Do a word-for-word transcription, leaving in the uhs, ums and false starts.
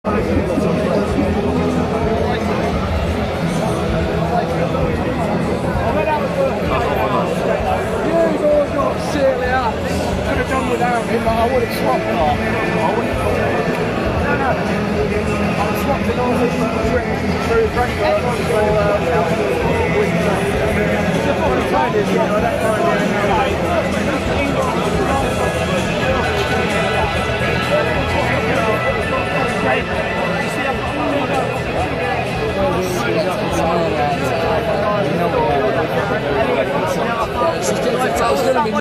Could have done without him, but I would have swapped it off. I would have no, no. I would have swapped it off through Frankfurt.